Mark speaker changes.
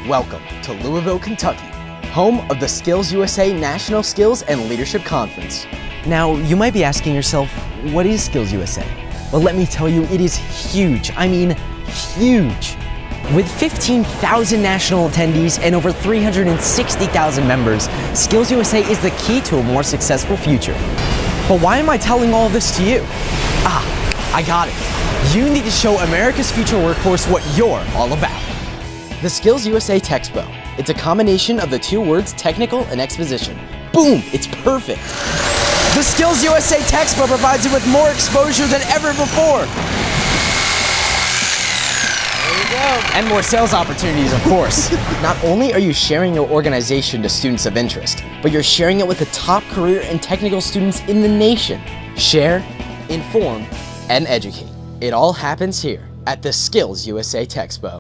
Speaker 1: Welcome to Louisville, Kentucky, home of the Skills USA National Skills and Leadership Conference.
Speaker 2: Now, you might be asking yourself, what is Skills USA? Well, let me tell you, it is huge. I mean, huge. With 15,000 national attendees and over 360,000 members, Skills USA is the key to a more successful future. But why am I telling all of this to you? I got it. You need to show America's future workforce what you're all about.
Speaker 1: The Skills USA Texpo. It's a combination of the two words technical and exposition. Boom, it's perfect.
Speaker 2: The Skills USA Texpo provides you with more exposure than ever before.
Speaker 1: There you go.
Speaker 2: And more sales opportunities, of course.
Speaker 1: Not only are you sharing your organization to students of interest, but you're sharing it with the top career and technical students in the nation. Share, inform, and educate. It all happens here at the Skills USA Texpo.